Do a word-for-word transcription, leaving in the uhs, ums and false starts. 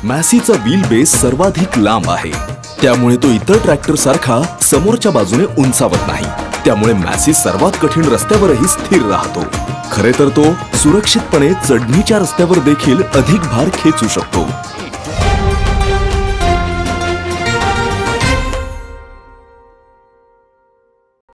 मॅसीचा wheel base सर्वाधिक लांब आहे, त्यामुळे तो इतर ट्रॅक्टर सारखा समोरच्या बाजूने उंचावत नाही। त्यामुळे मॅसी सर्वात कठीण रस्त्यावरही स्थिर राहतो। खरे तर तो सुरक्षितपणे चढणीच्या रस्त्यावर देखील अधिक भार खेचू शकतो।